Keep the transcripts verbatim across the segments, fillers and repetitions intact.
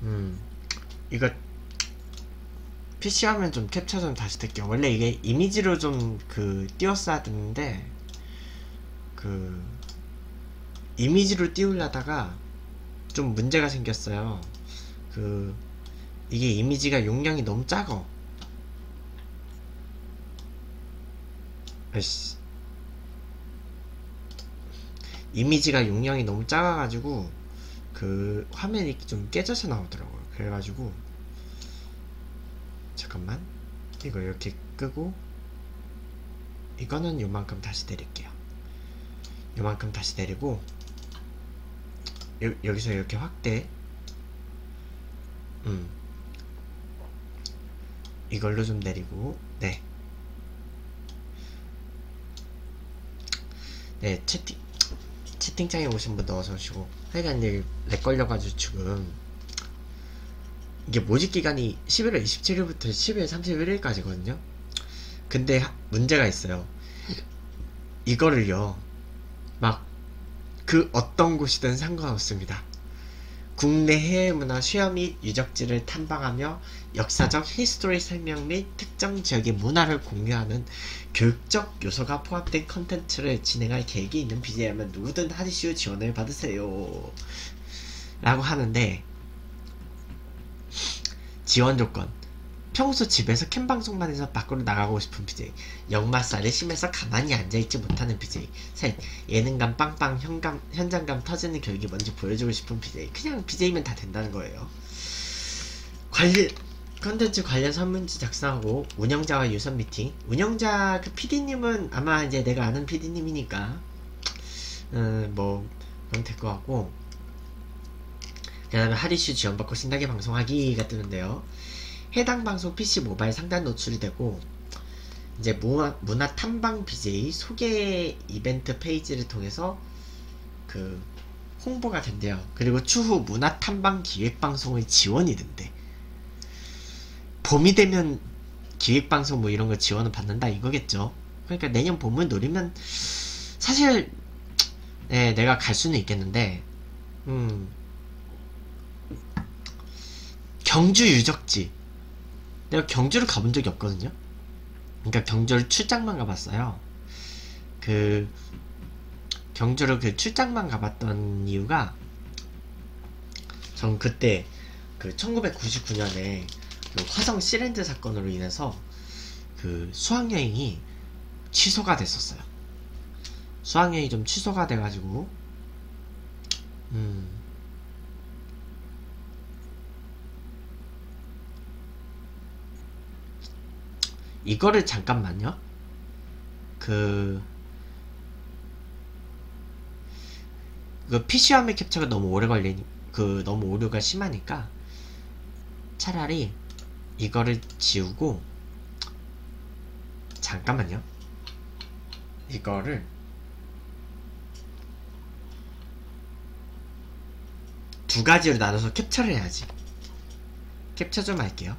음 이거 피씨 화면 좀 캡처 좀 다시 될게요. 원래 이게 이미지로 좀 그 띄웠어야 됐는데 그 이미지로 띄우려다가 좀 문제가 생겼어요. 그 이게 이미지가 용량이 너무 작어. 아이씨. 이미지가 용량이 너무 작아가지고 그 화면이 좀 깨져서 나오더라고요. 그래가지고 잠깐만 이거 이렇게 끄고 이거는 요만큼 다시 내릴게요. 요만큼 다시 내리고 여, 여기서 이렇게 확대 음 이걸로 좀 내리고 네 네, 채팅 채팅창에 오신 분 넣어서 오시고 하여간 이제 렉 걸려가지고 지금 이게 모집 기간이 십일월 이십칠일부터 십이월 삼십일일까지거든요. 근데 하, 문제가 있어요. 이거를요 막 그 어떤 곳이든 상관없습니다. 국내 해외 문화 수요 및 유적지를 탐방하며 역사적 히스토리 설명 및 특정 지역의 문화를 공유하는 교육적 요소가 포함된 컨텐츠를 진행할 계획이 있는 비제이라면 누구든 하디슈 지원을 받으세요 라고 하는데, 지원 조건: 평소 집에서 캠 방송만 해서 밖으로 나가고 싶은 비제이. 역마살이 심해서 가만히 앉아있지 못하는 비제이. 셋. 예능감 빵빵 현감, 현장감 터지는 교육이 뭔지 보여주고 싶은 비제이. 그냥 비제이면 다 된다는 거예요. 관련 컨텐츠 관련 설문지 작성하고 운영자와 유선 미팅. 운영자 그 피디님은 아마 이제 내가 아는 피디님이니까 음, 뭐 그럼 될 것 같고, 그 다음에 하디슈 지원받고 신나게 방송하기가 뜨는데요. 해당 방송 피씨 모바일 상단 노출이 되고 이제 문화, 문화 탐방 비제이 소개 이벤트 페이지를 통해서 그 홍보가 된대요. 그리고 추후 문화 탐방 기획 방송의 지원이 된대. 봄이 되면 기획 방송 뭐 이런 거 지원을 받는다 이거겠죠. 그러니까 내년 봄을 노리면 사실 네, 내가 갈 수는 있겠는데 음 경주 유적지, 내가 경주를 가본 적이 없거든요. 그러니까 경주를 출장만 가봤어요. 그 경주를 그 출장만 가봤던 이유가, 전 그때 그 천구백구십구년에 그 화성 시랜드 사건으로 인해서 그 수학여행이 취소가 됐었어요. 수학여행이 좀 취소가 돼가지고 음 이거를 잠깐만요. 그, 그 피씨 화면 캡처가 너무 오래 걸리니, 그 너무 오류가 심하니까 차라리 이거를 지우고, 잠깐만요. 이거를 두 가지로 나눠서 캡처를 해야지. 캡처 좀 할게요.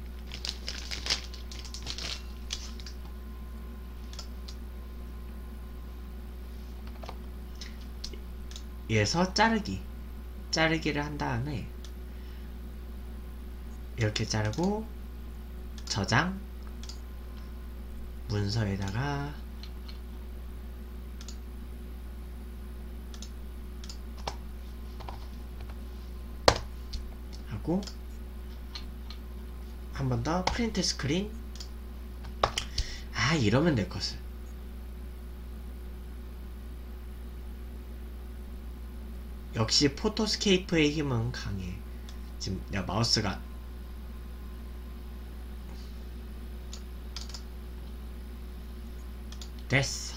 이에서 자르기 자르기를 한 다음에 이렇게 자르고 저장, 문서에다가 하고 한 번 더 프린트 스크린. 아, 이러면 될 것을. 역시 포토스케이프의 힘은 강해. 지금 내가 마우스가 됐어.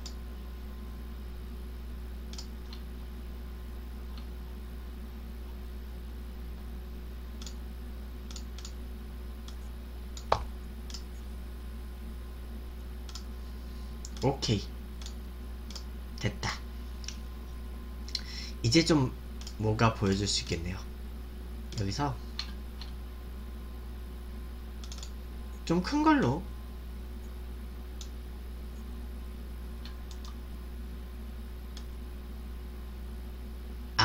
오케이, 됐다. 이제 좀 뭔가 보여줄 수 있겠네요. 여기서 좀 큰 걸로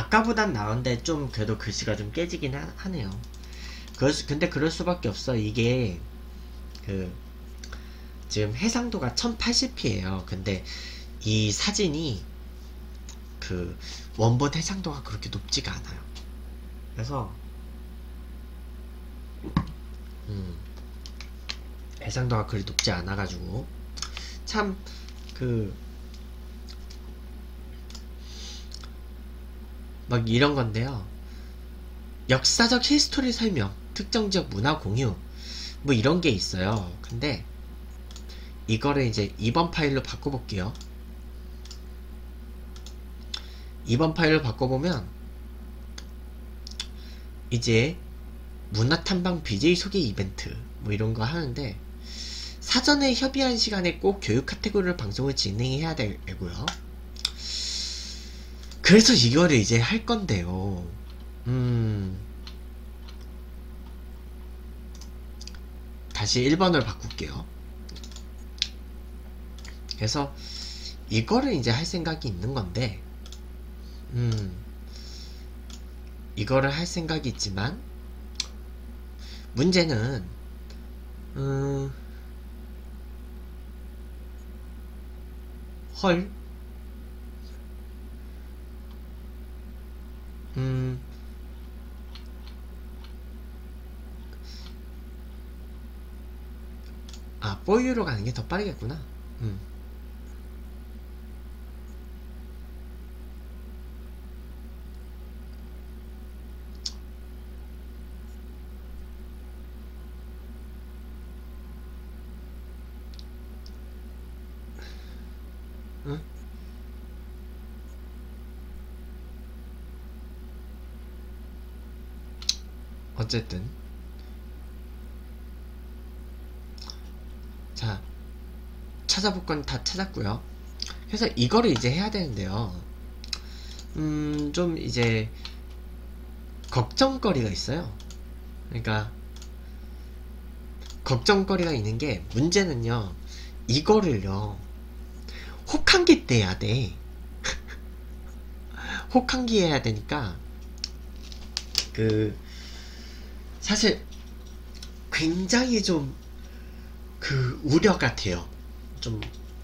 아까보단 나은데 좀 그래도 글씨가 좀 깨지긴 하, 하네요. 그럴 수, 근데 그럴 수밖에 없어. 이게 그 지금 해상도가 천팔십 피예요 근데 이 사진이 그 원본 해상도가 그렇게 높지가 않아요. 그래서 음, 해상도가 그리 높지 않아가지고 참 그 막 이런 건데요. 역사적 히스토리 설명, 특정 지역 문화 공유 뭐 이런 게 있어요. 근데 이거를 이제 이 번 파일로 바꿔볼게요. 이 번 파일로 바꿔보면 이제 문화탐방 비제이 소개 이벤트 뭐 이런 거 하는데 사전에 협의한 시간에 꼭 교육 카테고리를 방송을 진행해야 되고요. 그래서 이거를 이제 할 건데요. 음 다시 일 번으로 바꿀게요. 그래서 이거를 이제 할 생각이 있는 건데 음 이거를 할 생각이 있지만 문제는 음 헐 음 아, 뽀유로 가는 게 더 빠르겠구나. 음. 응? 어쨌든 자 찾아볼 건 다 찾았고요. 그래서 이거를 이제 해야 되는데요. 음, 좀 이제 걱정거리가 있어요. 그러니까 걱정거리가 있는 게 문제는요. 이거를요. 혹한기 때 해야 돼. 혹한기 해야 되니까 그 사실 굉장히 좀 그 우려 같아요. 좀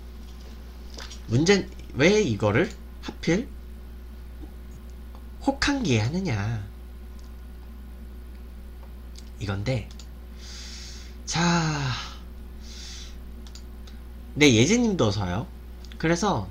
문제 왜 이거를 하필 혹한기에 하느냐 이건데 자 네 예진님도 어서요. 그래서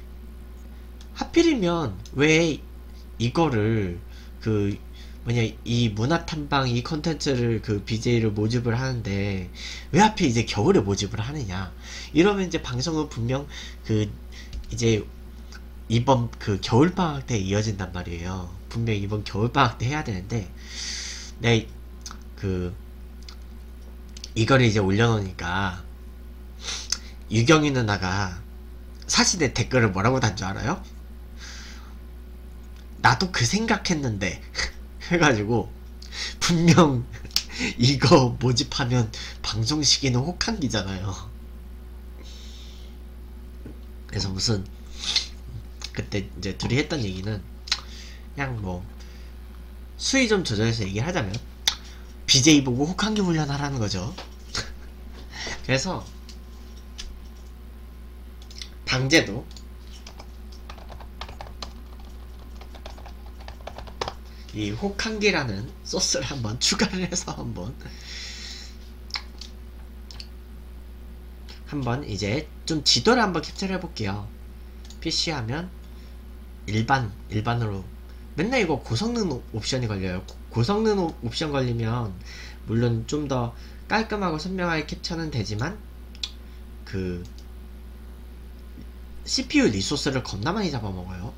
하필이면 왜 이거를 그 뭐냐 이 문화탐방 이 컨텐츠를 그 비제이를 모집을 하는데 왜 하필 이제 겨울에 모집을 하느냐 이러면 이제 방송은 분명 그 이제 이번 그 겨울방학 때 이어진단 말이에요. 분명 이번 겨울방학 때 해야 되는데 네 그 이거를 이제 올려놓으니까 유경이 누나가 사실에 댓글을 뭐라고 단 줄 알아요? 나도 그 생각했는데 해가지고 분명 이거 모집하면 방송 시기는 혹한기잖아요. 그래서 무슨 그때 이제 둘이 했던 얘기는 그냥 뭐 수위 좀 조절해서 얘기를 하자면 비제이 보고 혹한기 훈련하라는 거죠. 그래서 방제도 이 혹한기라는 소스를 한번 추가를 해서 한번 한번 이제 좀 지도를 한번 캡처를 해볼게요. 피씨 하면 일반 일반으로 맨날 이거 고성능 옵션이 걸려요. 고성능 옵션 걸리면 물론 좀 더 깔끔하고 선명하게 캡처는 되지만 그 씨피유 리소스를 겁나 많이 잡아먹어요.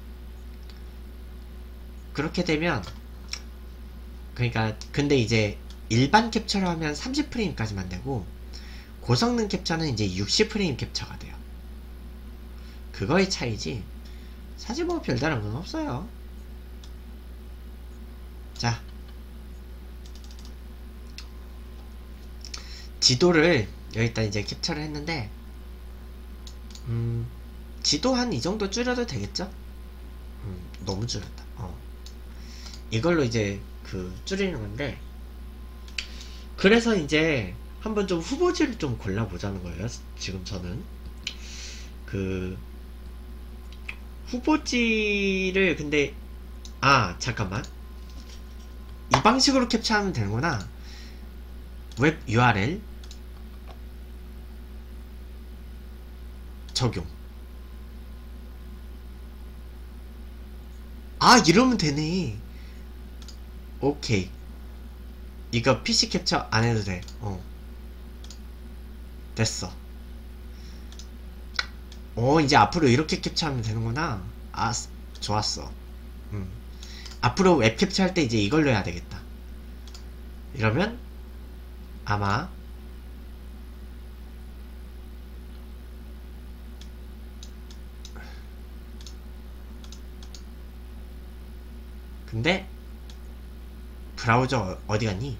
그렇게 되면 그러니까 근데 이제 일반 캡처를 하면 삼십 프레임까지만 되고 고성능 캡처는 이제 육십 프레임 캡처가 돼요. 그거의 차이지 사실 뭐 별다른 건 없어요. 자 지도를 여기다 이제 캡처를 했는데 음 지도 한 이 정도 줄여도 되겠죠? 음 너무 줄였다. 어 이걸로 이제 그 줄이는 건데, 그래서 이제 한번 좀 후보지를 좀 골라보자는 거예요. 지금 저는 그 후보지를, 근데 아 잠깐만, 이 방식으로 캡처하면 되는구나. 웹 유알엘 적용. 아 이러면 되네. 오케이. 이거 피씨 캡처 안 해도 돼. 어 됐어. 어 이제 앞으로 이렇게 캡처하면 되는구나. 아 좋았어. 음. 앞으로 웹 캡처할 때 이제 이걸로 해야 되겠다. 이러면 아마 근데 브라우저 어디 갔니?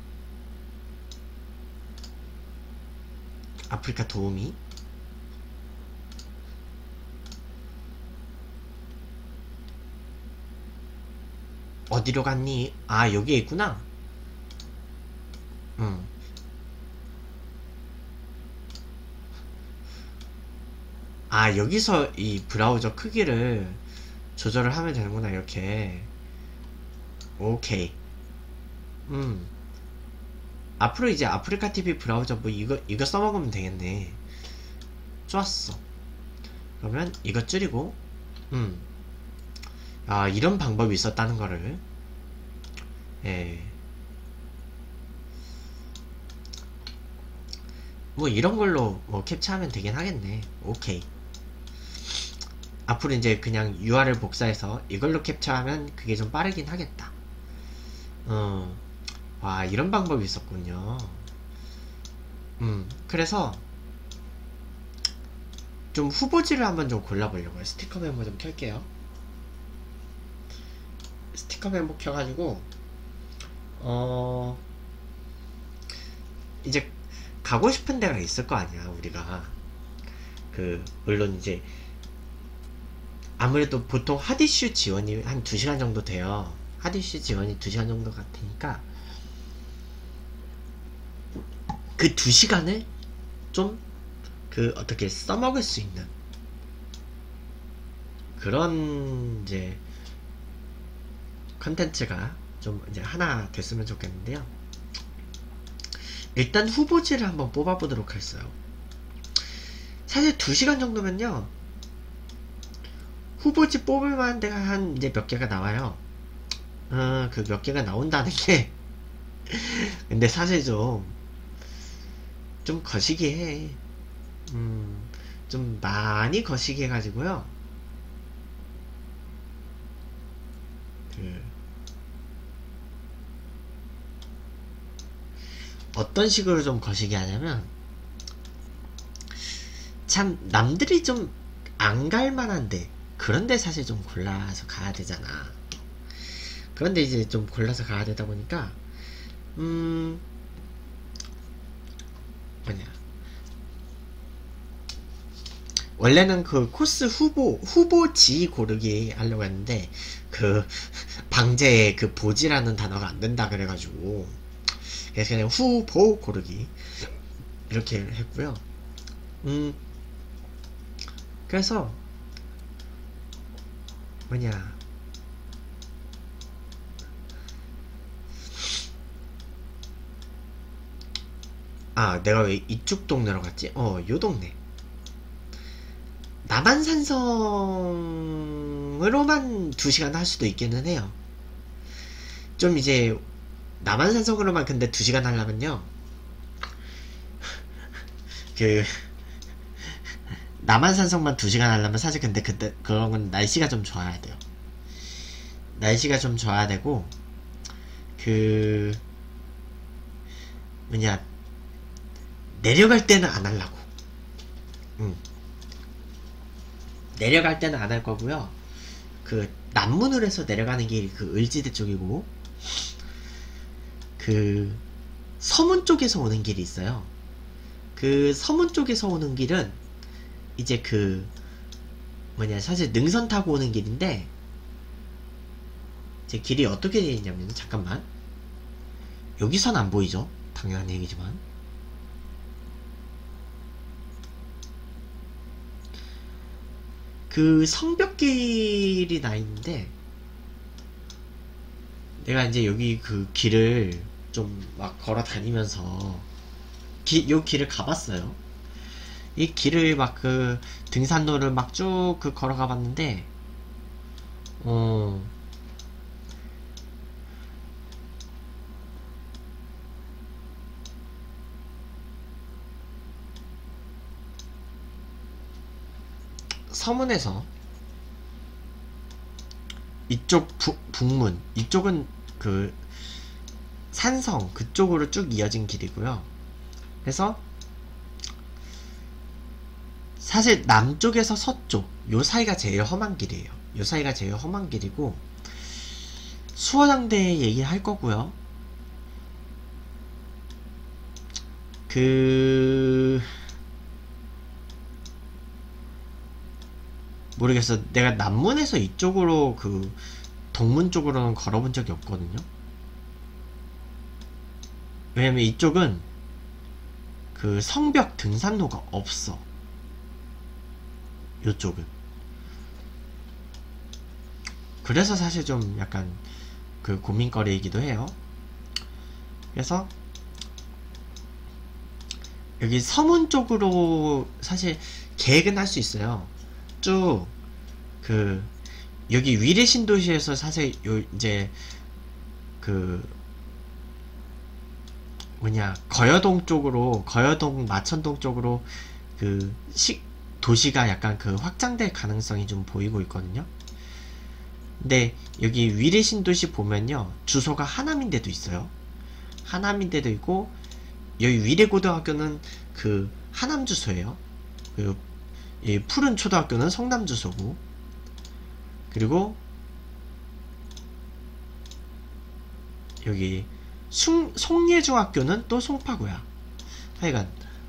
아프리카 도우미. 어디로 갔니? 아 여기에 있구나. 응. 아 여기서 이 브라우저 크기를 조절을 하면 되는구나. 이렇게. 오케이. 음 앞으로 이제 아프리카 티비 브라우저 뭐 이거 이거 써먹으면 되겠네. 좋았어. 그러면 이거 줄이고, 음 아 이런 방법이 있었다는 거를. 예. 뭐 이런 걸로 뭐 캡처하면 되긴 하겠네. 오케이. 앞으로 이제 그냥 유알엘 복사해서 이걸로 캡처하면 그게 좀 빠르긴 하겠다. 어, 와 이런 방법이 있었군요. 음 그래서 좀 후보지를 한번 좀 골라보려고요. 스티커 멤버 좀 켤게요. 스티커 멤버 켜가지고 어 이제 가고 싶은 데가 있을 거 아니야. 우리가 그 물론 이제 아무래도 보통 하디슈 지원이 한 두 시간 정도 돼요. 하디슈 지원이 두 시간 정도 같으니까 그 두 시간을 좀 그 어떻게 써먹을 수 있는 그런 이제 컨텐츠가 좀 이제 하나 됐으면 좋겠는데요. 일단 후보지를 한번 뽑아보도록 하겠어요. 사실 두 시간 정도면요, 후보지 뽑을 만한 데가 한 이제 몇 개가 나와요. 어, 그 몇 개가 나온다는 게 근데 사실 좀 좀 거시기 해. 음, 좀 많이 거시기 해가지고요. 그 어떤 식으로 좀 거시기 하냐면, 참 남들이 좀 안 갈만한데 그런데 사실 좀 골라서 가야 되잖아. 그런데 이제 좀 골라서 가야 되다 보니까 음 뭐냐, 원래는 그 코스 후보 후보지 고르기 하려고 했는데 그 방제에 그 보지라는 단어가 안 된다 그래가지고 그래서 그냥 후보 고르기 이렇게 했고요. 음 그래서 뭐냐, 아 내가 왜 이쪽 동네로 갔지? 어 요 동네 남한산성으로만 두 시간 할 수도 있기는 해요. 좀 이제 남한산성으로만 근데 두 시간 하려면요, 그 남한산성만 두 시간 하려면 사실 근데 그때 그런 건 날씨가 좀 좋아야 돼요. 날씨가 좀 좋아야 되고, 그 뭐냐, 내려갈 때는 안 하려고. 응. 내려갈 때는 안 할 거고요. 그 남문을 해서 내려가는 길이 그 을지대 쪽이고, 그 서문 쪽에서 오는 길이 있어요. 그 서문 쪽에서 오는 길은 이제 그 뭐냐, 사실 능선 타고 오는 길인데 제 길이 어떻게 되어 있냐면, 잠깐만. 여기선 안 보이죠? 당연한 얘기지만. 그 성벽길이 나 있는데, 내가 이제 여기 그 길을 좀 막 걸어 다니면서, 기, 요 길을 가봤어요. 이 길을 막 그 등산로를 막 쭉 그 걸어가 봤는데, 어, 서문에서 이쪽 부, 북문, 이쪽은 그 산성 그쪽으로 쭉 이어진 길이고요. 그래서 사실 남쪽에서 서쪽 요 사이가 제일 험한 길이에요. 요 사이가 제일 험한 길이고, 수어장대 얘기할 거고요. 그 모르겠어. 내가 남문에서 이쪽으로 그 동문 쪽으로는 걸어본 적이 없거든요. 왜냐면 이쪽은 그 성벽 등산로가 없어. 요쪽은. 그래서 사실 좀 약간 그 고민거리이기도 해요. 그래서 여기 서문 쪽으로 사실 계획은 할 수 있어요. 쭉 그 여기 위례 신도시에서 사실 요 이제 그 뭐냐 거여동 쪽으로, 거여동 마천동 쪽으로 그 시, 도시가 약간 그 확장될 가능성이 좀 보이고 있거든요. 근데 여기 위례 신도시 보면요, 주소가 하남인데도 있어요. 하남인데도 있고, 여기 위례 고등학교는 그 하남 주소예요. 그 이 푸른 초등학교는 성남 주소고, 그리고 여기 숭, 송예중학교는 또 송파구야. 하여간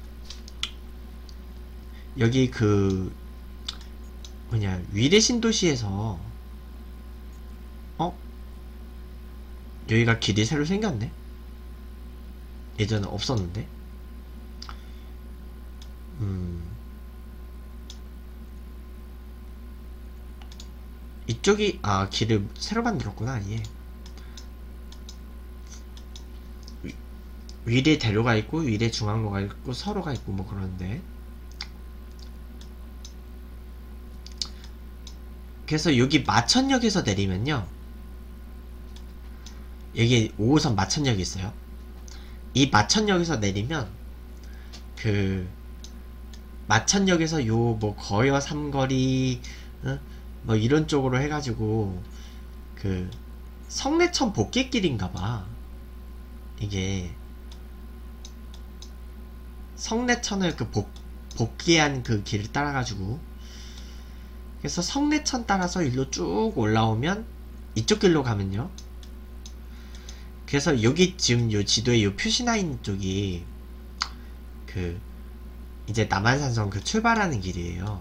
여기 그 뭐냐 위례 신도시에서 어? 여기가 길이 새로 생겼네? 예전에 없었는데? 음 이쪽이 아 길을 새로 만들었구나. 예. 위, 위례 대로가 있고 위례 중앙로가 있고 서로가 있고 뭐 그러는데, 그래서 여기 마천역에서 내리면요, 여기 오 호선 마천역이 있어요. 이 마천역에서 내리면 그 마천역에서 요 뭐 거여 삼거리 어? 뭐 이런 쪽으로 해가지고 그 성내천 복귀길인가봐. 이게 성내천을 그 복, 복귀한 그 길을 따라가지고, 그래서 성내천 따라서 일로 쭉 올라오면 이쪽 길로 가면요, 그래서 여기 지금 요 지도에 요 표시나 있는 쪽이 그 이제 남한산성 그 출발하는 길이에요.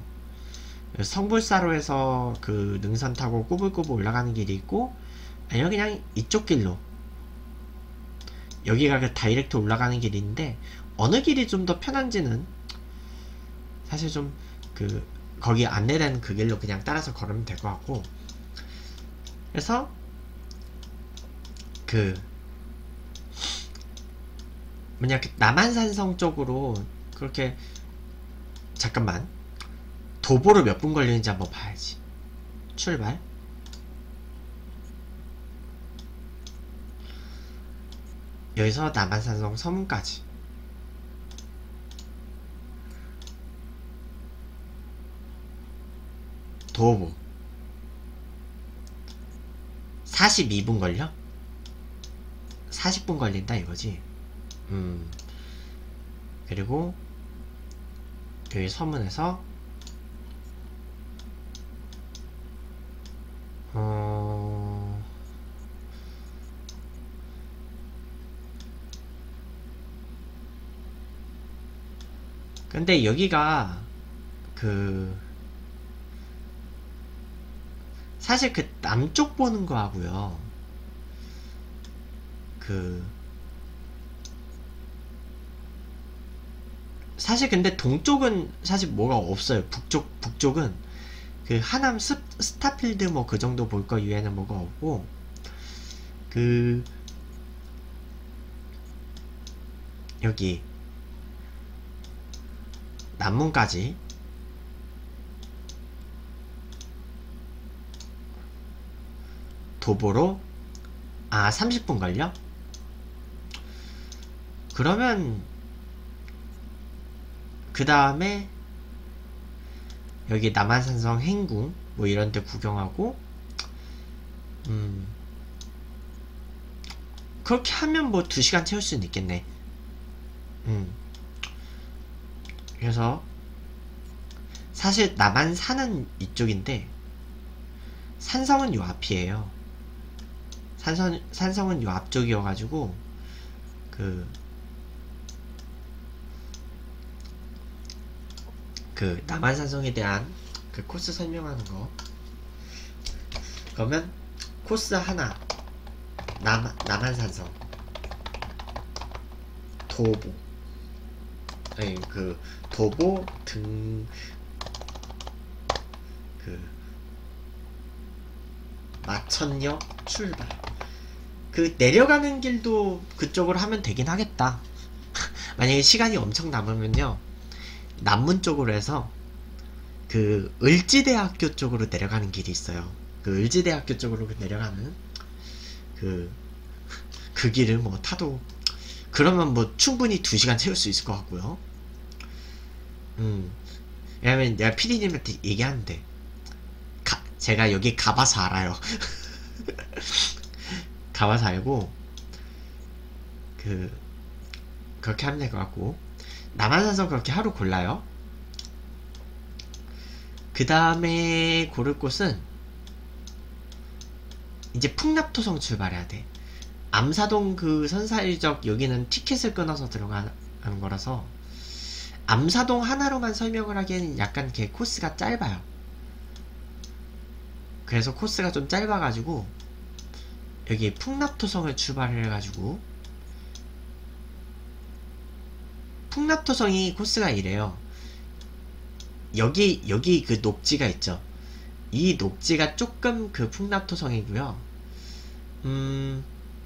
성불사로에서 그 능선 타고 꼬불꼬불 올라가는 길이 있고, 아니면 그냥 이쪽 길로, 여기가 그 다이렉트 올라가는 길인데, 어느 길이 좀 더 편한지는 사실 좀 그 거기 안내되는 그 길로 그냥 따라서 걸으면 될 것 같고, 그래서 그 뭐냐 그 남한산성 쪽으로 그렇게, 잠깐만, 도보로 몇 분 걸리는지 한번 봐야지. 출발. 여기서 남한산성 서문까지 도보 사십이 분 걸려? 사십 분 걸린다 이거지. 음 그리고 여기 서문에서 어... 근데 여기가 그 사실 그 남쪽 보는 거하고요, 그 사실 근데 동쪽은 사실 뭐가 없어요. 북쪽 북쪽은 그 하남 스, 스타필드 뭐 그 정도 볼 거 이외에는 뭐가 없고, 그 여기 남문까지 도보로 아 삼십 분 걸려? 그러면 그 다음에 여기 남한산성 행궁 뭐 이런데 구경하고, 음 그렇게 하면 뭐 두 시간 채울 수는 있겠네. 음 그래서 사실 나만 사는 이쪽인데 산성은 요 앞이에요. 산성, 산성은 요 앞쪽이어가지고 그, 그 남한산성에 대한 그 코스 설명하는 거. 그러면 코스 하나 남, 남한산성 도보, 아니 그 도보 등 그 마천역 출발. 그 내려가는 길도 그쪽으로 하면 되긴 하겠다. 만약에 시간이 엄청 남으면요, 남문 쪽으로 해서 그 을지대학교 쪽으로 내려가는 길이 있어요. 그 을지대학교 쪽으로 내려가는 그, 그 길을 뭐 타도 그러면 뭐 충분히 두 시간 채울 수 있을 것 같고요. 음 왜냐면 내가 피디님한테 얘기하는데 가, 제가 여기 가봐서 알아요. 가봐서 알고 그 그렇게 하면 될 것 같고, 남한산성 그렇게 하루 골라요. 그 다음에 고를 곳은 이제 풍납토성 출발해야 돼. 암사동 그 선사일적 여기는 티켓을 끊어서 들어가는 거라서 암사동 하나로만 설명을 하기에는 약간 걔 코스가 짧아요. 그래서 코스가 좀 짧아가지고 여기 풍납토성을 출발을 해가지고, 풍납토성이 코스가 이래요. 여기 여기 그 녹지가 있죠. 이 녹지가 조금 그 풍납토성이고요. 음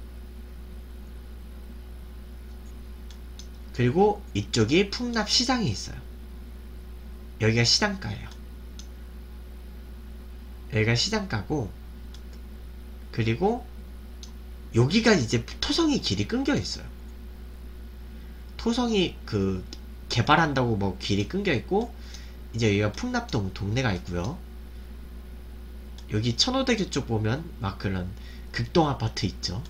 그리고 이쪽이 풍납시장이 있어요. 여기가 시장가예요. 여기가 시장가고, 그리고 여기가 이제 토성이 길이 끊겨 있어요. 토성이 그 개발한다고 뭐 길이 끊겨 있고, 이제 여기가 풍납동 동네가 있고요. 여기 천호대교 쪽 보면 막 그런 극동 아파트 있죠.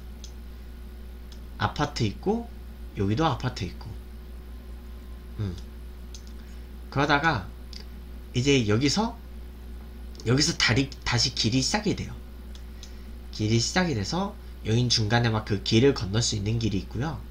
아파트 있고 여기도 아파트 있고. 음 그러다가 이제 여기서 여기서 다리, 다시 길이 시작이 돼요. 길이 시작이 돼서 여긴 중간에 막 그 길을 건널 수 있는 길이 있고요.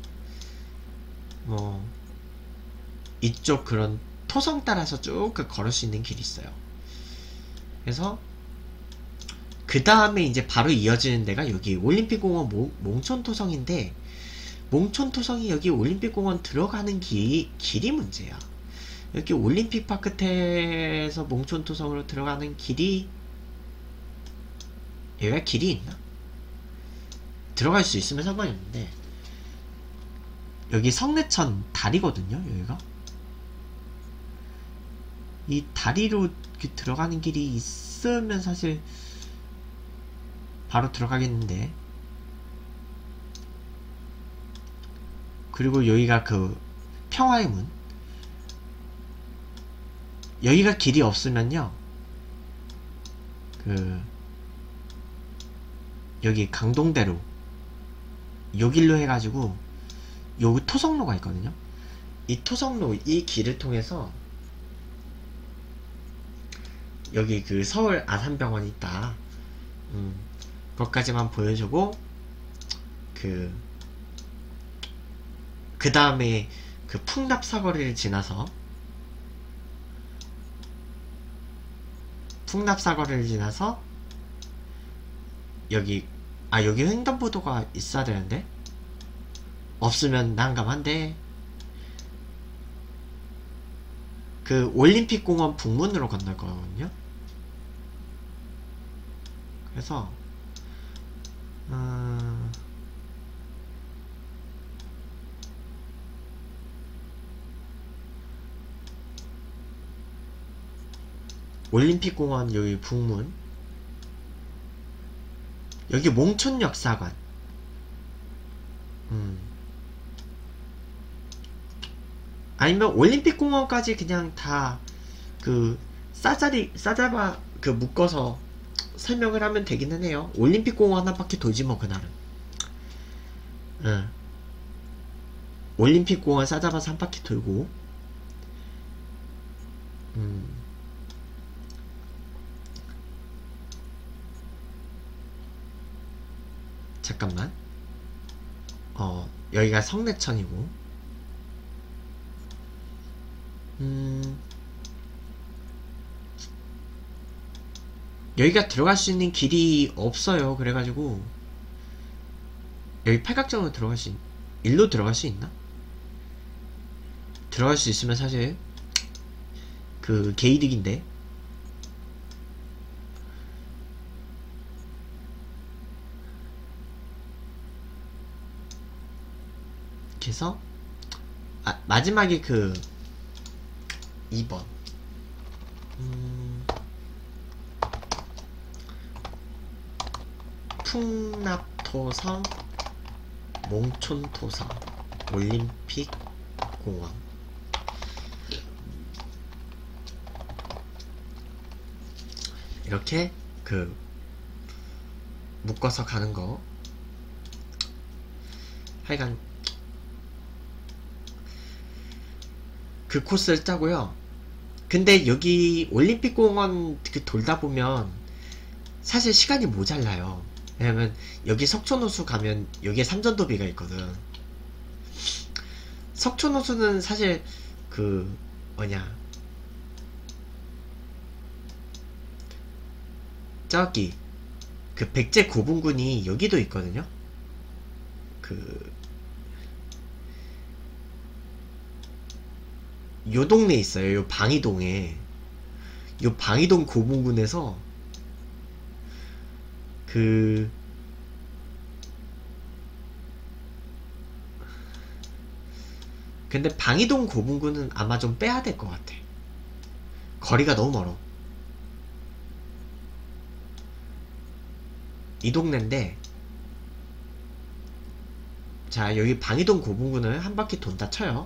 뭐 이쪽 그런 토성 따라서 쭉 그 걸을 수 있는 길이 있어요. 그래서 그 다음에 이제 바로 이어지는 데가 여기 올림픽공원 몽촌토성인데, 몽촌토성이 여기 올림픽공원 들어가는 길, 길이 문제야. 여기 올림픽파크태에서 몽촌토성으로 들어가는 길이, 여기가 길이 있나? 들어갈 수 있으면 상관이 없는데, 여기 성내천 다리거든요, 여기가. 이 다리로 들어가는 길이 있으면 사실 바로 들어가겠는데, 그리고 여기가 그 평화의 문, 여기가 길이 없으면요, 그 여기 강동대로 요 길로 해가지고 여기 토성로가 있거든요. 이 토성로, 이 길을 통해서 여기 그 서울 아산병원이 있다. 음, 그것까지만 보여주고, 그, 그 다음에 그 풍납사거리를 지나서, 풍납사거리를 지나서, 여기, 아, 여기 횡단보도가 있어야 되는데? 없으면 난감한데 그 올림픽 공원 북문으로 건널 거거든요. 그래서 음... 올림픽 공원 여기 북문, 여기 몽촌역사관. 음. 아니면 올림픽 공원까지 그냥 다 그 싸자리 싸잡아 그 묶어서 설명을 하면 되기는 해요. 올림픽 공원 한 바퀴 돌지 뭐 그날은. 응. 올림픽 공원 싸잡아서 한 바퀴 돌고. 음. 잠깐만. 어 여기가 성내천이고. 음. 여기가 들어갈 수 있는 길이 없어요. 그래가지고 여기 팔각정으로 들어갈 수 있... 일로 들어갈 수 있나? 들어갈 수 있으면 사실 그 개이득인데. 그래서 아, 마지막에 그 이 번 음... 풍납토성 몽촌토성 올림픽 공원. 이렇게 그 묶어서 가는 거. 하여간 그 코스를 짜고요. 근데 여기 올림픽 공원 그 돌다 보면 사실 시간이 모자라요. 왜냐면 여기 석촌호수 가면 여기에 삼전도비가 있거든. 석촌호수는 사실 그 뭐냐 저기 그 백제 고분군이 여기도 있거든요. 그 요 동네에 있어요. 요 방이동에. 요 방이동 고분군에서 그 근데 방이동 고분군은 아마 좀 빼야 될 것 같아. 거리가 너무 멀어. 이 동네인데, 자 여기 방이동 고분군을 한 바퀴 돈다 쳐요.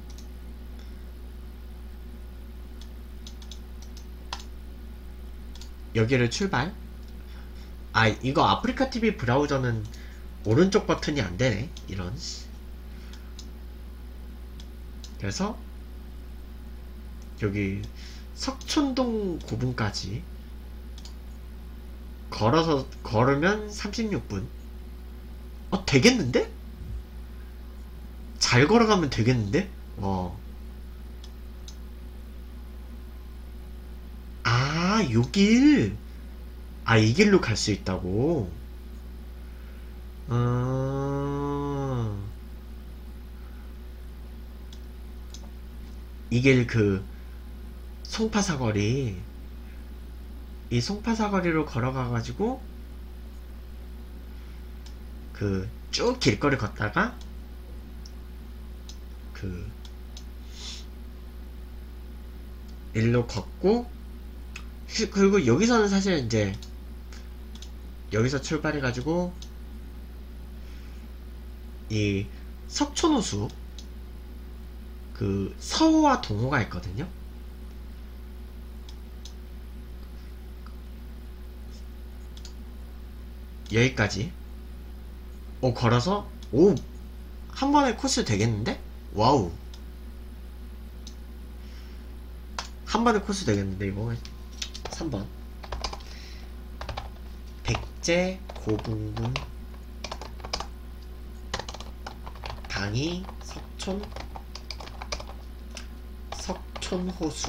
여기를 출발. 아 이거 아프리카티비 브라우저는 오른쪽 버튼이 안되네. 이런. 그래서 여기 석촌동 고분까지 걸어서 걸으면 삼십육 분. 어 되겠는데? 잘 걸어가면 되겠는데? 어. 아, 요 길. 아, 이 길로 갈 수 있다고? 어... 이 길 그, 송파사거리. 이 송파사거리로 걸어가가지고, 그, 쭉 길거리 걷다가, 그, 일로 걷고, 그리고 여기서는 사실 이제 여기서 출발해가지고 이 석촌호수 그 서호와 동호가 있거든요. 여기까지 오 걸어서 오 한 번에 코스 되겠는데? 와우 한 번에 코스 되겠는데 이거. 삼 번 백제 고분군 방이 석촌 석촌호수.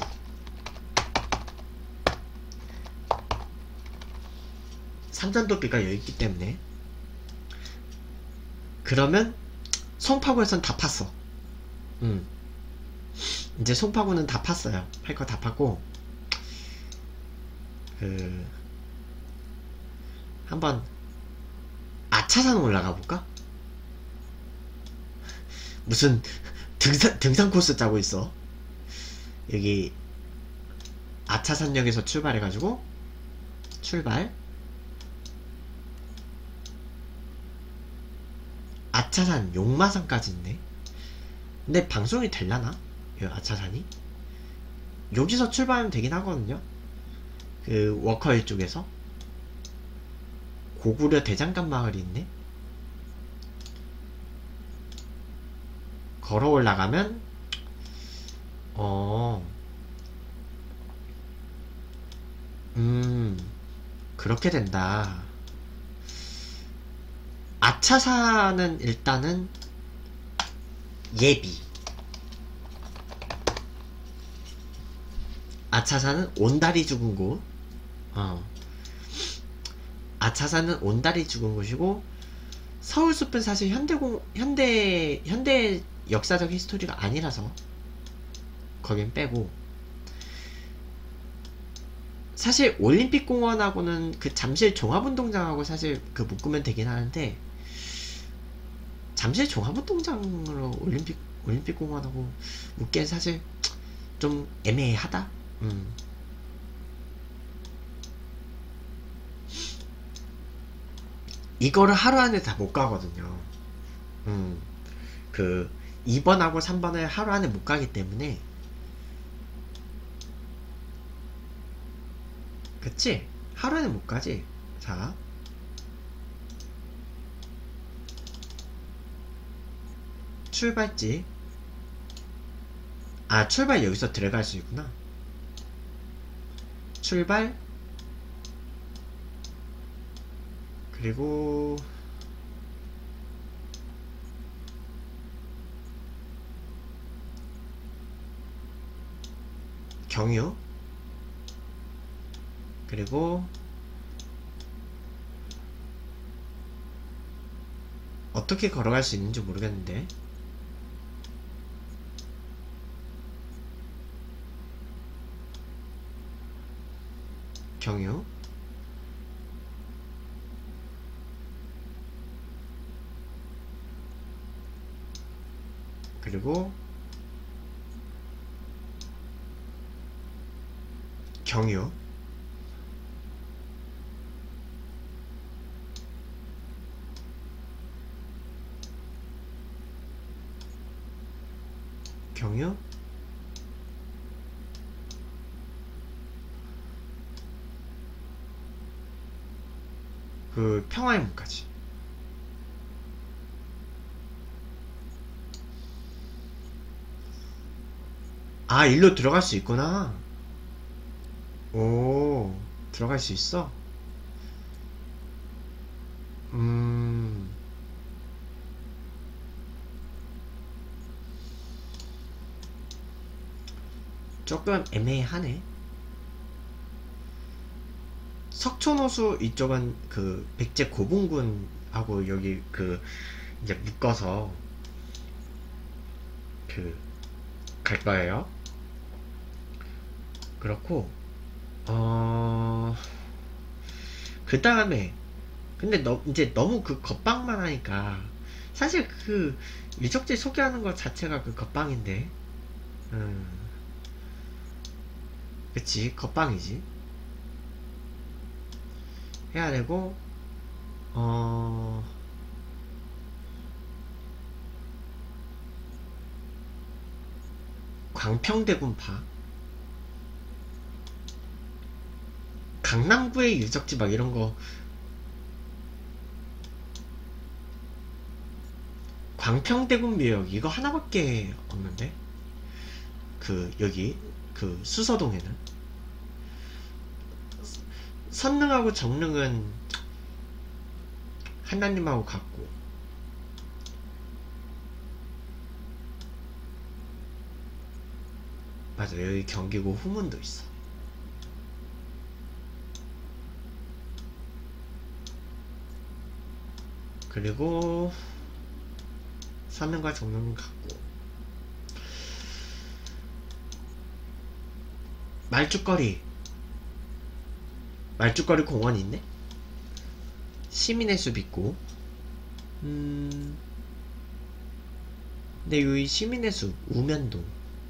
삼전도비가 여기 있기 때문에 그러면 송파구에선 다 팠어. 음. 이제 송파구는 다 팠어요. 할 거 다 팠고, 그, 한번, 아차산 올라가 볼까? 무슨, 등산, 등산 코스 짜고 있어. 여기, 아차산역에서 출발해가지고, 출발. 아차산 용마산까지 있네. 근데 방송이 될라나? 이 아차산이? 여기서 출발하면 되긴 하거든요. 그 워커힐 쪽에서. 고구려 대장간 마을이 있네. 걸어 올라가면 어... 음... 그렇게 된다. 아차산은 일단은 예비. 아차산은 온달이 죽은 곳. 어. 아차산은 온달이 죽은 곳이고, 서울숲은 사실 현대공 현대 현대 역사적 히스토리가 아니라서 거긴 빼고, 사실 올림픽공원하고는 그 잠실 종합운동장하고 사실 그 묶으면 되긴 하는데, 잠실 종합운동장으로 올림픽 올림픽공원하고 묶기엔 사실 좀 애매하다. 음. 이거를 하루 안에 다 못 가거든요. 음. 그 이 번하고 삼 번을 하루 안에 못 가기 때문에. 그치? 하루 안에 못 가지. 자, 출발지. 아, 출발 여기서 들어갈 수 있구나. 출발. 그리고 경유. 그리고 어떻게 걸어갈 수 있는지 모르겠는데, 경유. 그리고 경유. 경유. 그 평화의 문까지. 아, 일로 들어갈 수 있구나. 오, 들어갈 수 있어? 음, 조금 애매하네. 석촌호수 이쪽은 그 백제 고분군하고 여기 그 이제 묶어서 그 갈 거예요. 그렇고, 어, 그 다음에, 근데 너, 이제 너무 그 겉방만 하니까, 사실 그 유적지 소개하는 것 자체가 그 겉방인데, 음, 그치, 겉방이지. 해야 되고, 어, 광평대군파, 강남구의 유적지 막 이런 거, 광평대군 묘역 이거 하나밖에 없는데, 그 여기 그 수서동에는 선릉하고 정릉은 하나님하고 같고, 맞아, 여기 경기고 후문도 있어. 그리고 서면과 종로는 같고. 말죽거리 말죽거리 공원이 있네. 시민의 숲 있고. 음 근데 여기 시민의 숲 우면동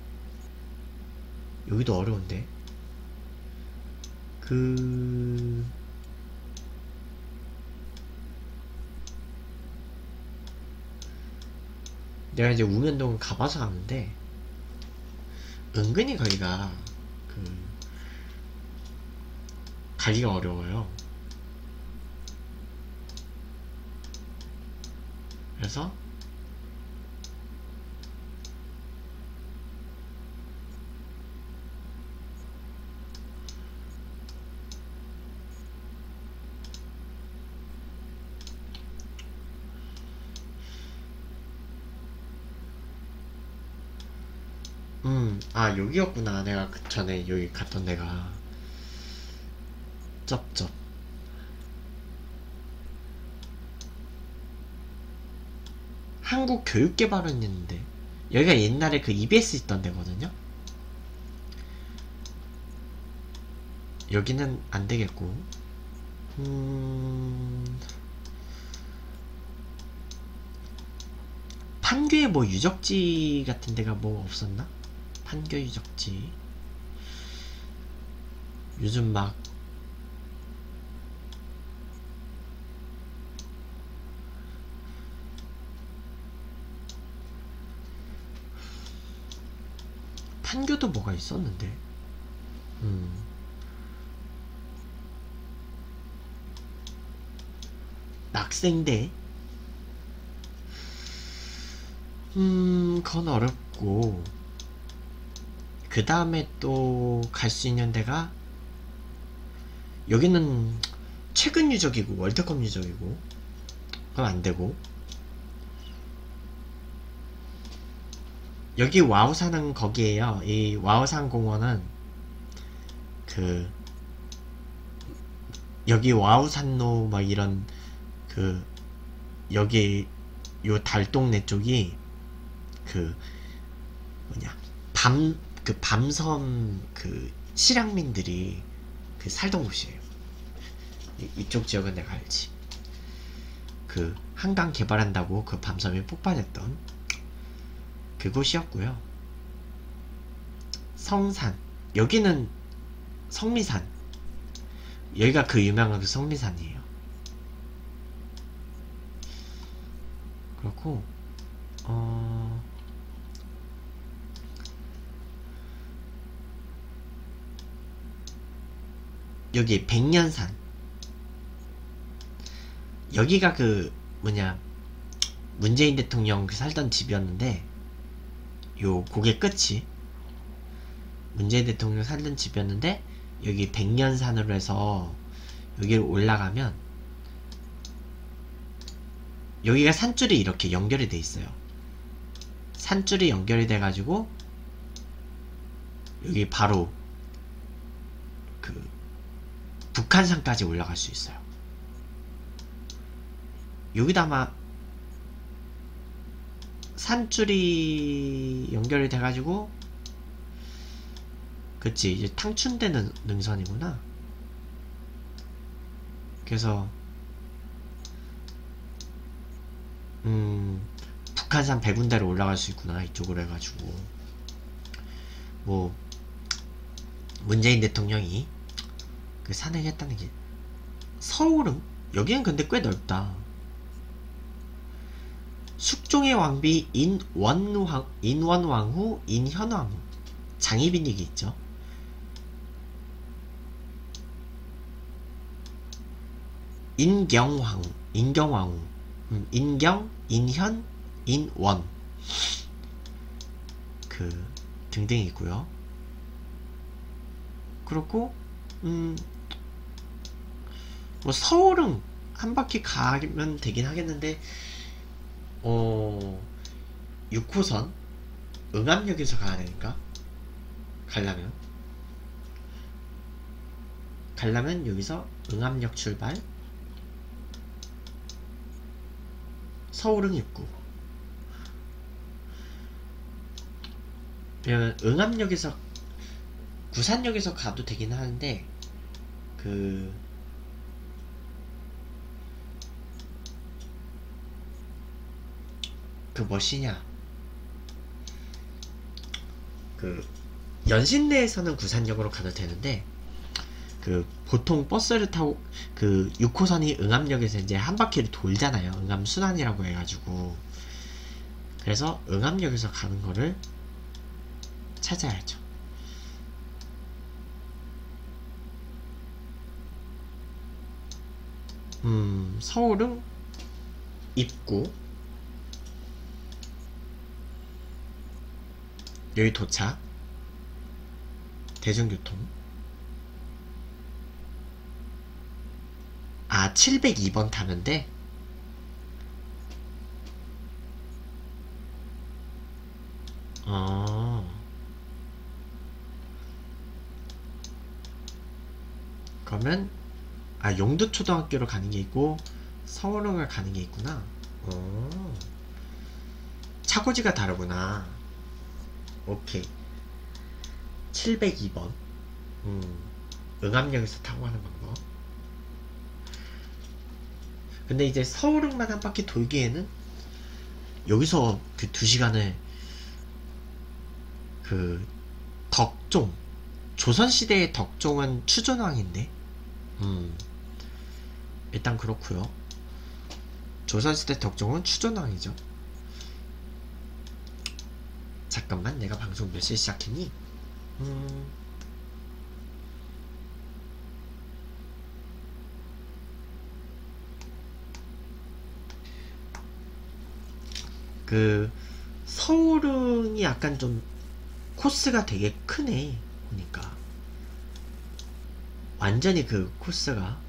여기도 어려운데. 그 내가 이제 우면동은 가봐서 아는데 은근히 거기가 그 가기가 어려워요. 그래서 음, 아, 여기였구나. 내가 그 전에 여기 갔던 데가. 쩝쩝. 한국교육개발원 있는데. 여기가 옛날에 그 이비에스 있던 데거든요? 여기는 안 되겠고. 음, 판교에 뭐 유적지 같은 데가 뭐 없었나? 판교 유적지. 요즘 막 판교도 뭐가 있었는데. 음. 낙생대. 음, 그건 어렵고. 그 다음에 또 갈 수 있는 데가 여기는 최근 유적이고 월드컵 유적이고 그건 안 되고. 여기 와우산은 거기에요. 이 와우산 공원은 그 여기 와우산로 막 이런 그 여기 요 달동네 쪽이 그 뭐냐 밤 그 밤섬 그 실향민들이 그 살던 곳이에요. 이, 이쪽 지역은 내가 알지. 그 한강 개발한다고 그 밤섬이 폭발했던 그곳이었고요. 성산 여기는 성미산 여기가 그 유명한 그 성미산이에요. 그렇고 어 여기 백년산 여기가 그 뭐냐 문재인 대통령 그 살던 집이었는데 요 고개 끝이 문재인 대통령 살던 집이었는데 여기 백년산으로 해서 여기를 올라가면 여기가 산줄이 이렇게 연결이 돼 있어요. 산줄이 연결이 돼 가지고 여기 바로 그 북한산까지 올라갈 수 있어요. 여기다 아마 산줄이 연결이 돼가지고 그치 이제 탕춘대는 능선이구나. 그래서 음 북한산 백 군데로 올라갈 수 있구나 이쪽으로 해가지고 뭐 문재인 대통령이 그 산행 했다는 게 서울은 여기는 근데 꽤 넓다. 숙종의 왕비 인원왕, 인원왕후 인현왕후 장희빈 얘기 있죠. 인경왕후 인경왕후 음, 인경 인현 인원 그 등등이 있고요. 그렇고 음 뭐 서울은 한 바퀴 가면 되긴 하겠는데 어 육 호선 응암역에서 가야 되니까 가려면 가려면 여기서 응암역 출발 서울은 입구 왜냐면 응암역에서 구산역에서 가도 되긴 하는데 그 그 뭐시냐 그 연신내에서는 구산역으로 가도 되는데 그 보통 버스를 타고 그 육 호선이 응암역에서 이제 한 바퀴를 돌잖아요. 응암 순환이라고 해가지고 그래서 응암역에서 가는 거를 찾아야죠. 음 서울은 입구 여기 도착 대중교통 아 칠백이 번 타면 돼? 어 그러면 아 용두초등학교로 가는 게 있고 서울을 가는 게 있구나. 어 차고지가 다르구나. 오케이 칠백이 번 음 응암역에서 타고 가는 방법. 근데 이제 서울을만 한 바퀴 돌기에는 여기서 그 두 시간을 그 덕종 조선시대의 덕종은 추존왕인데 음 일단 그렇고요. 조선시대 덕종은 추존왕이죠. 잠깐만 내가 방송 몇 시에 시작했니? 음... 그 서울은 약간 좀 코스가 되게 크네 보니까 완전히 그 코스가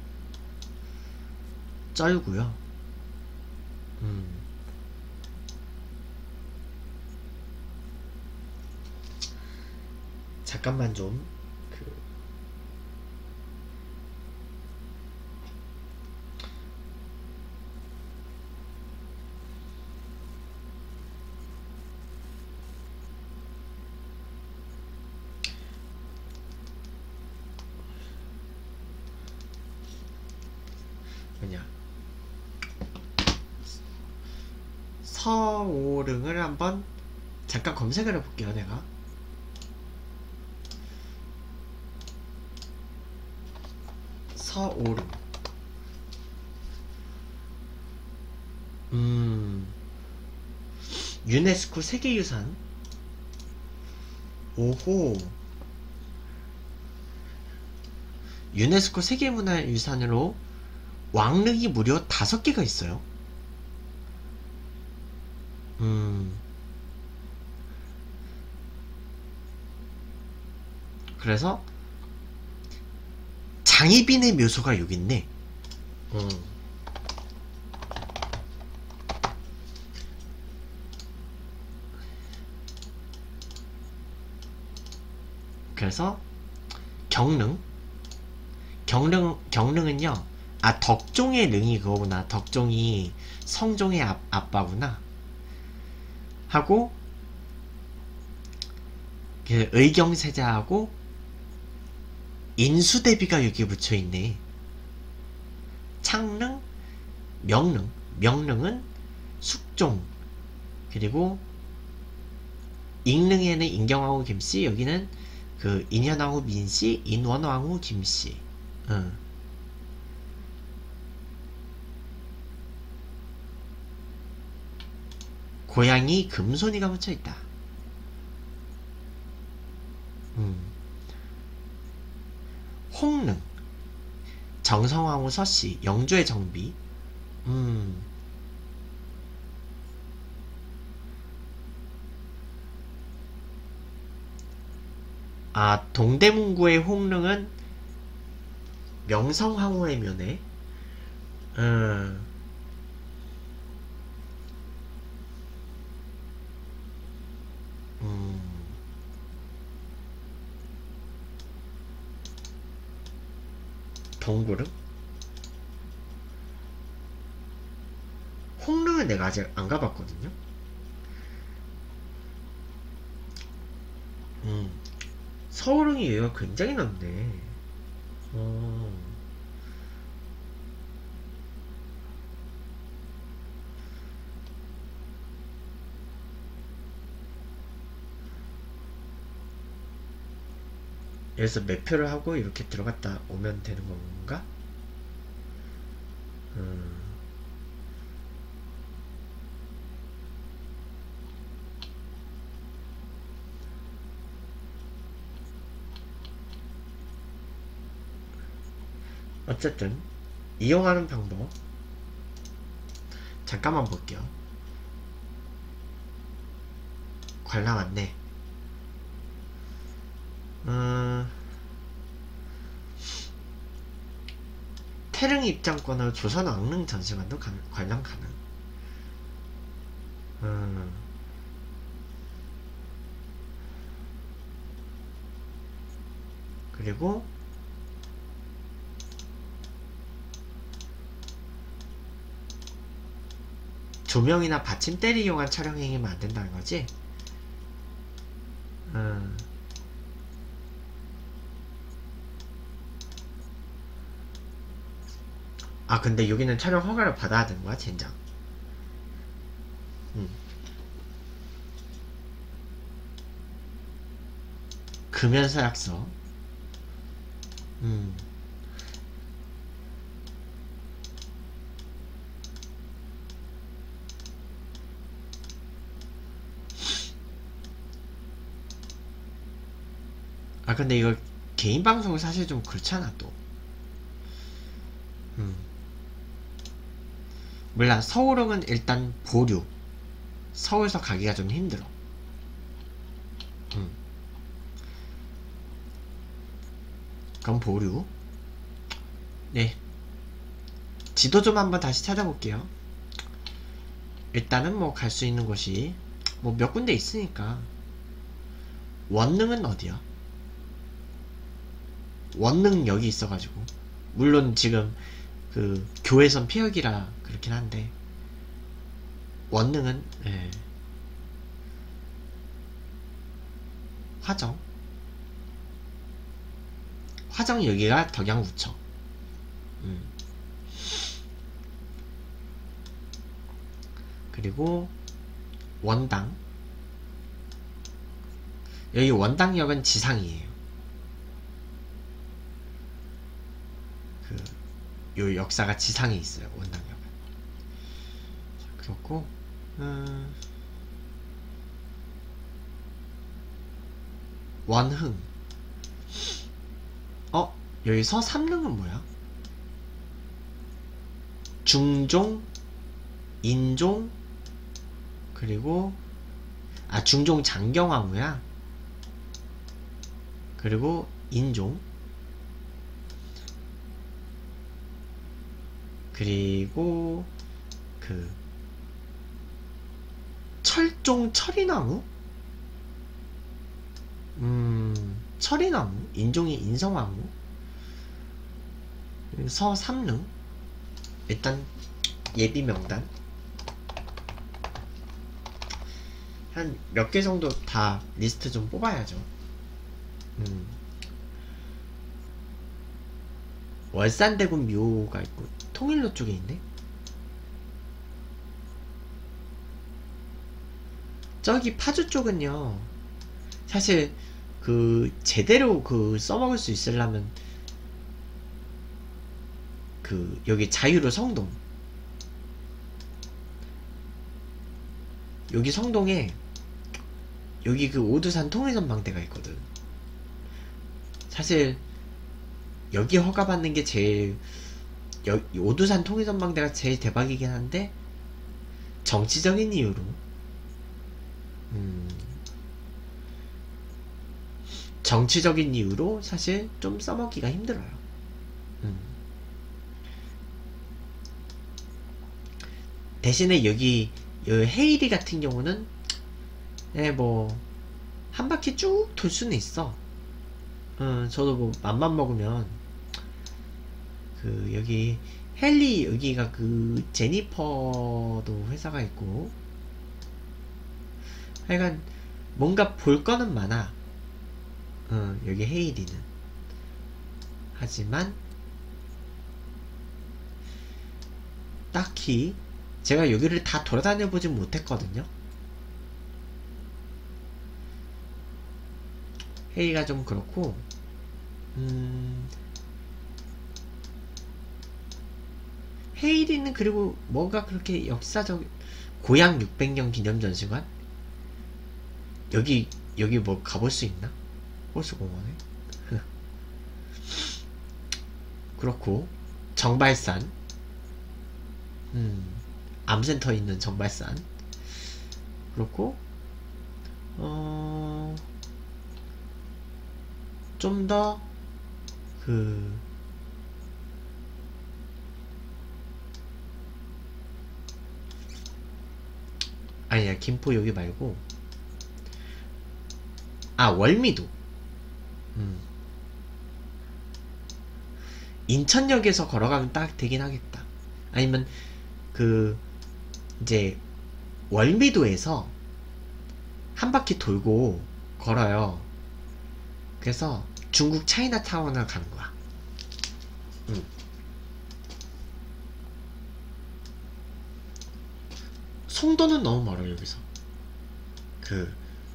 쩔고요. 음. 잠깐만 좀 그 뭐냐 서오릉을 한번 잠깐 검색을 해볼게요. 내가 서오릉 음 유네스코 세계유산 오호 유네스코 세계문화유산으로 왕릉이 무려 다섯 개가 있어요. 음 그래서 장희빈의 묘소가 여기 있네. 음. 그래서 경릉 경릉 경릉은요 아 덕종의 릉이 그거구나. 덕종이 성종의 아, 아빠구나 하고 그 의경세자하고 인수대비가 여기 붙여있네. 창릉 명릉 명릉은 숙종 그리고 익릉에는 인경왕후 김씨 여기는 그 인현왕후 민씨 인원왕후 김씨 응. 고양이 금손이가 묻혀있다. 음. 홍릉 정성왕후 서씨 영조의 정비 음. 아 동대문구의 홍릉은 명성황후의 묘네. 음. 음. 동구릉? 홍릉은 내가 아직 안 가봤거든요. 서울흥이 여기가 굉장히 넓네. 어. 여기서 매표를 하고 이렇게 들어갔다 오면 되는 건가? 음. 어쨌든 이용하는 방법 잠깐만 볼게요. 관람 안내. 음, 태릉 입장권으로 조선 왕릉 전시관도 가, 관람 가능. 음, 그리고 조명이나 받침대를 이용한 촬영 행위면 안 된다는 거지? 음. 아 근데 여기는 촬영 허가를 받아야 되는 거야 젠장. 음. 금연서약서. 음. 아 근데 이거 개인 방송은 사실 좀 그렇잖아 또. 음. 몰라. 서울은 일단 보류. 서울서 가기가 좀 힘들어. 음. 그럼 보류. 네. 지도 좀 한번 다시 찾아볼게요. 일단은 뭐 갈 수 있는 곳이 뭐 몇 군데 있으니까. 원릉은 어디야? 원릉 여기 있어가지고 물론 지금 그 교회선 피혁이라 그렇긴 한데 원릉은 예. 화정 화정 여기가 덕양구청. 음. 그리고 원당 여기 원당역은 지상이에요. 그 요 역사가 지상에 있어요 원당역은. 그렇고 음, 원흥. 어? 여기 서삼릉은 뭐야? 중종 인종 그리고 아 중종 장경왕후야. 그리고 인종 그리고 그 철종 철이나무? 음 철이나무 인종이 인성왕후. 서삼릉 일단 예비 명단 한 몇 개 정도 다 리스트 좀 뽑아야죠. 음. 월산대군 묘가 있고 통일로 쪽에 있네. 저기 파주 쪽은요 사실 그 제대로 그 써먹을 수 있으려면 그 여기 자유로 성동 여기 성동에 여기 그 오두산 통일전망대가 있거든. 사실 여기 허가받는 게 제일 여, 오두산 통일전망대가 제일 대박이긴 한데 정치적인 이유로 음, 정치적인 이유로 사실 좀 써먹기가 힘들어요. 음. 대신에 여기 헤이리 같은 경우는 네, 뭐 한 바퀴 쭉 돌 수는 있어. 음, 저도 뭐 맘만 먹으면 그 여기 헨리 여기가 그 제니퍼도 회사가 있고 하여간 뭔가 볼 거는 많아. 어, 여기 헤이리는. 하지만 딱히 제가 여기를 다 돌아다녀 보진 못했거든요. 헤이가 좀 그렇고, 음, 헤이리는 그리고 뭐가 그렇게 역사적, 고향 육백 년 기념 전시관? 여기 여기 뭐 가볼 수 있나? 호수공원에. 그렇고 정발산, 음, 암센터 있는 정발산. 그렇고 어, 좀 더 그 아니야, 김포 여기 말고, 아, 월미도. 음, 인천역에서 걸어가면 딱 되긴 하겠다. 아니면 그 이제 월미도에서 한 바퀴 돌고 걸어요. 그래서 중국 차이나타운을 가는 거야. 음. 송도는 너무 멀어요. 여기서 그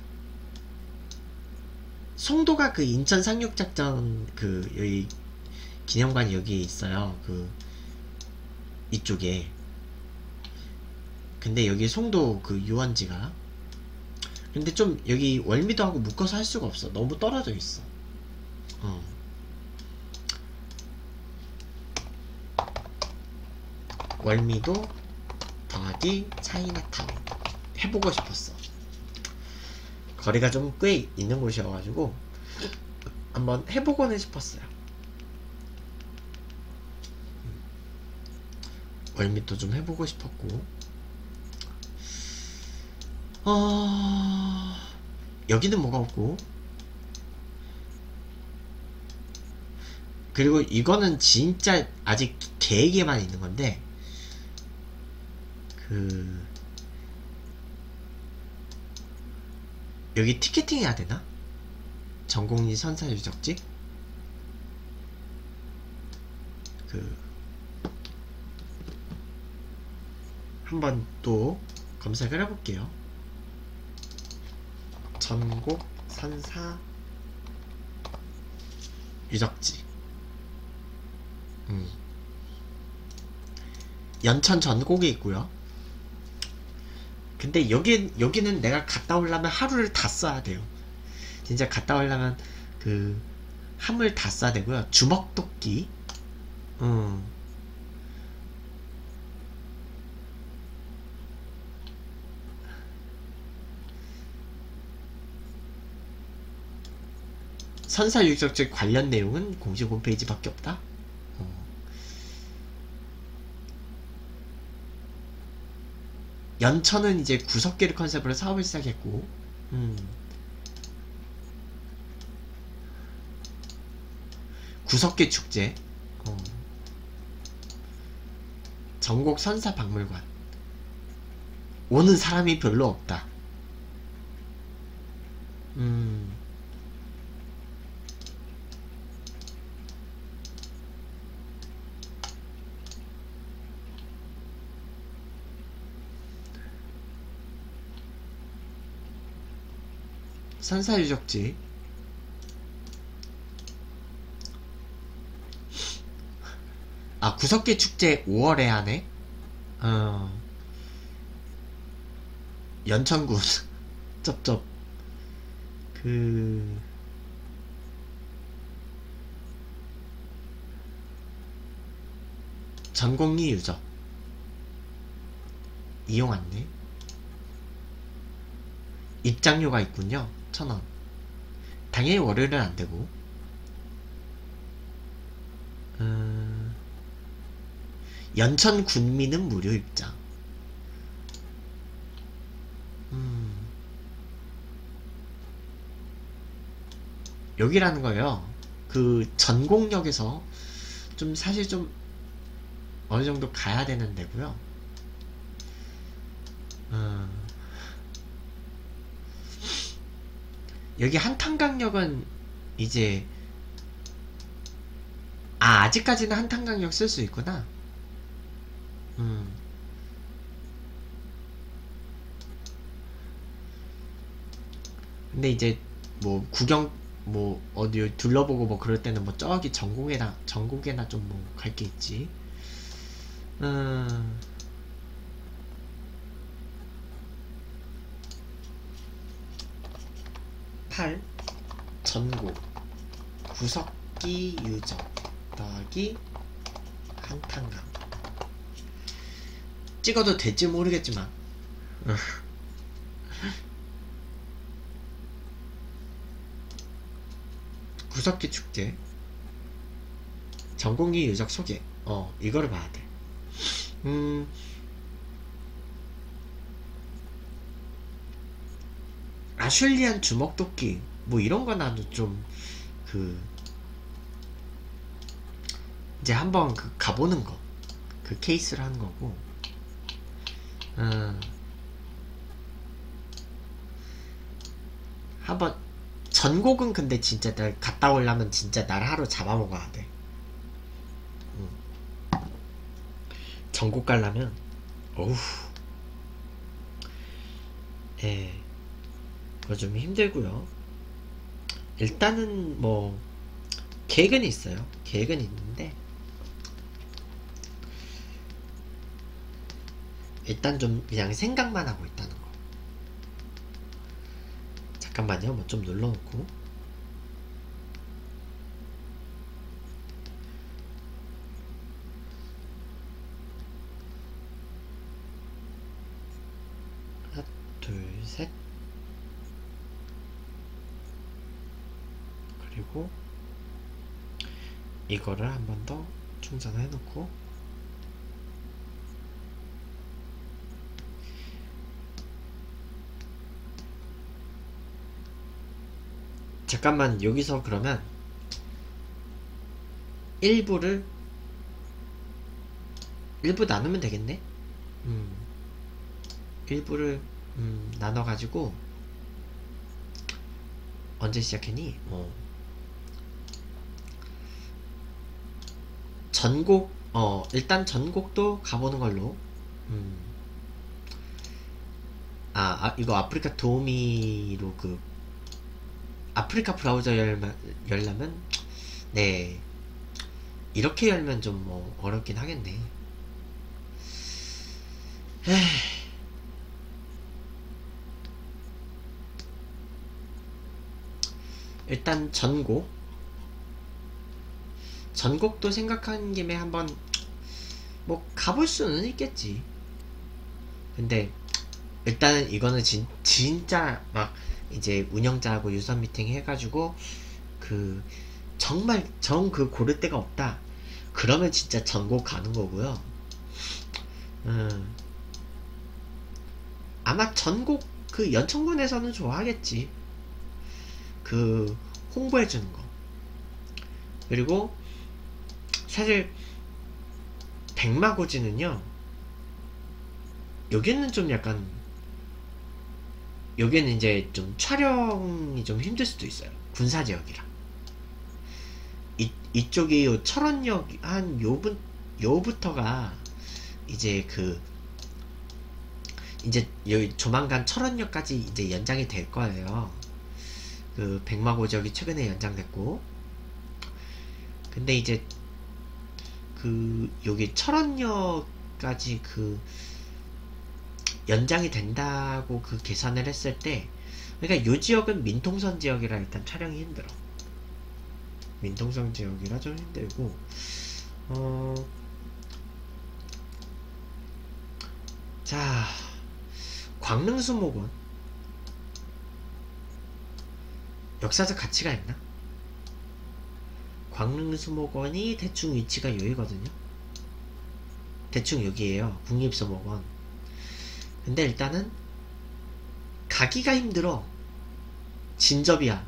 송도가 그 인천 상륙작전 그 여기 기념관이 여기 있어요. 그 이쪽에. 근데 여기 송도 그 유원지가, 근데 좀 여기 월미도하고 묶어서 할 수가 없어. 너무 떨어져 있어. 어. 월미도 더하기 차이나타운 해보고 싶었어. 거리가 좀 꽤 있는 곳이어가지고 한번 해보고는 싶었어요. 월미도 좀 해보고 싶었고, 어... 여기는 뭐가 없고, 그리고 이거는 진짜 아직 계획에만 있는 건데, 그 여기 티켓팅 해야 되나? 전곡리 선사 유적지? 그 한번 또 검색을 해볼게요. 전곡 선사 유적지. 음. 연천 전곡에 있고요. 근데 여기, 여기는 내가 갔다 오려면 하루를 다 써야 돼요. 진짜 갔다 오려면 그 함을 다 써야 되고요. 주먹도끼, 음, 선사유적지 관련 내용은 공식 홈페이지밖에 없다. 어. 연천은 이제 구석계를 컨셉으로 사업을 시작했고, 음, 구석계 축제, 어. 전곡 선사 박물관. 오는 사람이 별로 없다. 음, 선사유적지. 아, 구석계 축제 오월에 하네? 어, 연천군. 쩝쩝. 그, 전곡리 유적. 이용 안내. 입장료가 있군요. 천원. 당연히 월요일은 안되고. 음, 연천 군민은 무료 입장. 음, 여기라는 거예요. 그 전곡역에서 좀 사실 좀 어느 정도 가야 되는 데고요. 음, 여기 한탄강역은 이제 아 아직까지는 한탄강역 쓸 수 있구나. 음 근데 이제 뭐 구경 뭐 어디 둘러보고 뭐 그럴 때는 뭐 저기 전국에나 전국에나 좀 뭐 갈 게 있지. 음 팔 전국 구석기 유적 더하기 한탄강 찍어도 될지 모르겠지만 구석기 축제 전공기 유적 소개 어 이거를 봐야 돼. 음 아슐리안 주먹도끼 뭐 이런 거 나도 좀 그 이제 한번 그 가보는 거 그 케이스를 하는 거고. 음 한번 전곡은 근데 진짜 날 갔다 오려면 진짜 날 하루 잡아먹어야 돼. 음. 전곡 가려면 어우 예 그거 좀 힘들고요. 일단은 뭐 계획은 있어요. 계획은 있는데 일단 좀 그냥 생각만 하고 있다는 거. 잠깐만요. 뭐 좀 눌러놓고. 하나, 둘, 셋. 그리고 이거를 한 번 더 충전을 해놓고 잠깐만 여기서 그러면 일부를 일부 나누면 되겠네. 음 일부를 음 나눠가지고 언제 시작했니? 어 전곡 어 일단 전곡도 가보는 걸로. 음 아, 아 이거 아프리카 도우미로 그 아프리카 브라우저 열면 열려면 네 이렇게 열면 좀 뭐 어렵긴 하겠네. 에이. 일단 전곡 전곡도 생각한 김에 한번 뭐 가볼 수는 있겠지. 근데 일단은 이거는 진, 진짜 막 이제 운영자하고 유선 미팅 해가지고 그 정말 정 그 고를 데가 없다 그러면 진짜 전곡 가는 거고요. 음 아마 전곡 그 연천군에서는 좋아하겠지. 그 홍보해주는 거. 그리고 사실 백마고지는요 여기는 좀 약간 여기는 이제 좀 촬영이 좀 힘들 수도 있어요. 군사지역이라 이, 이쪽이 요 철원역 한 요분 요부터가 이제 그 이제 여기 조만간 철원역까지 이제 연장이 될 거예요. 그 백마고지역이 최근에 연장됐고 근데 이제 그 여기 철원역까지 그 연장이 된다고 그 계산을 했을 때 그러니까 요 지역은 민통선 지역이라 일단 촬영이 힘들어. 민통선 지역이라 좀 힘들고 어... 자 광릉수목원 역사적 가치가 있나? 광릉수목원이 대충 위치가 여기거든요. 대충 여기에요. 국립수목원. 근데 일단은 가기가 힘들어. 진접이야.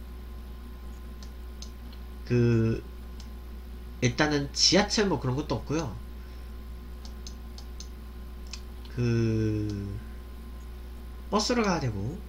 그 일단은 지하철 뭐 그런 것도 없고요. 그 버스로 가야 되고